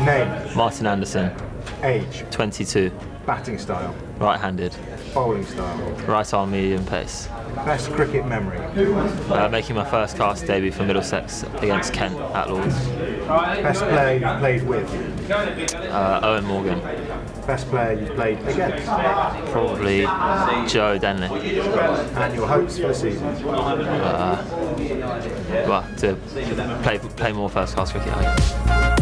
Name. Martin Andersson. Age. 22. Batting style. Right-handed. Bowling style. Right arm medium pace. Best cricket memory. Making my first class debut for Middlesex against Kent at Lords. Best player you played with. Owen Morgan. Best player you played against. Probably Joe Denley. And your hopes for the season. Well, to play more first class cricket. I guess.